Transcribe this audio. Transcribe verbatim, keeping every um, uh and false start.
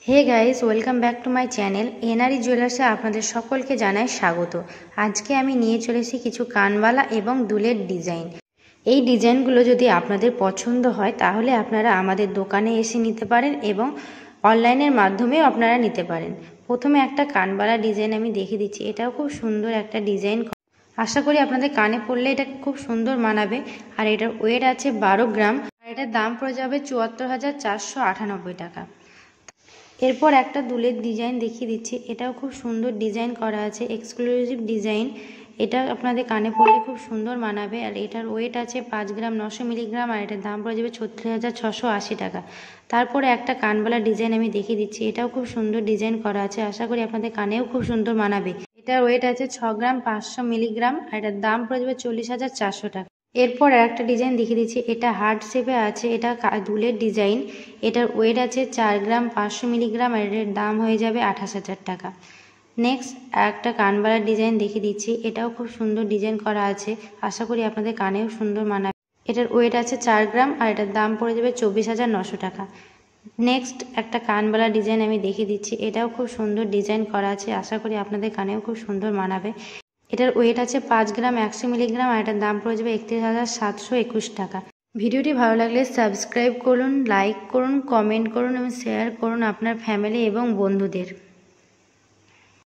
Hey guys, welcome back to my channel NRE জুয়েলার্সে আপনাদের সকলকে জানাই স্বাগত। আজকে আমি নিয়ে চলেছি কিছু কানবালা এবং দুলের ডিজাইন। এই ডিজাইনগুলো যদি আপনাদের পছন্দ হয় তাহলে আপনারা আমাদের দোকানে এসে নিতে পারেন এবং অনলাইনের মাধ্যমেও আপনারা নিতে পারেন। প্রথমে একটা কানবালা ডিজাইন আমি দেখিয়ে দিচ্ছি। এটাও খুব সুন্দর একটা ডিজাইন। আশা করি আপনাদের কানে পড়লে এটা খুব সুন্দর মানাবে। আর এটার ওয়েট আছে বারো গ্রাম আর এটার দাম পড়ে যাবে চুয়াত্তর হাজার চারশো আটানব্বই টাকা। এরপর একটা দুলের ডিজাইন দেখিয়ে দিচ্ছি। এটাও খুব সুন্দর ডিজাইন করা আছে, এক্সক্লুসিভ ডিজাইন। এটা আপনাদের কানে পড়লে খুব সুন্দর মানাবে। আর এটার ওয়েট আছে পাঁচ গ্রাম নশো মিলিগ্রাম আর এটার দাম পড়ে যাবে ছত্রিশ হাজার ছশো আশি টাকা। তারপরে একটা কানবালা ডিজাইন আমি দেখিয়ে দিচ্ছি। এটাও খুব সুন্দর ডিজাইন করা আছে, আশা করি আপনাদের কানেও খুব সুন্দর মানাবে। এটার ওয়েট আছে ছ গ্রাম পাঁচশো মিলিগ্রাম আর এটার দাম পড়ে যাবে চল্লিশ হাজার চারশো টাকা। এরপর একটা ডিজাইন দেখিয়ে দিচ্ছি। এটা হার্ট শেপে আছে, এটা দুলের ডিজাইন। এটার ওয়েট আছে চার গ্রাম পাঁচশো মিলিগ্রাম আর এটার দাম হয়ে যাবে আঠাশ হাজার টাকা। নেক্সট একটা কানবালার ডিজাইন দেখিয়ে দিচ্ছি। এটাও খুব সুন্দর ডিজাইন করা আছে, আশা করি আপনাদের কানেও সুন্দর মানাবে। এটার ওয়েট আছে চার গ্রাম আর এটার দাম পড়ে যাবে চব্বিশ হাজার নশো টাকা। নেক্সট একটা কানবালা ডিজাইন আমি দেখিয়ে দিচ্ছি। এটাও খুব সুন্দর ডিজাইন করা আছে, আশা করি আপনাদের কানেও খুব সুন্দর মানাবে। এটার ওয়েট আছে পাঁচ গ্রাম একশো মিলিগ্রাম আর এটার দাম পড়ে যাবে একত্রিশ হাজার সাতশো একুশ টাকা। ভিডিওটি ভালো লাগলে সাবস্ক্রাইব করুন, লাইক করুন, কমেন্ট করুন এবং শেয়ার করুন আপনার ফ্যামিলি এবং বন্ধুদের।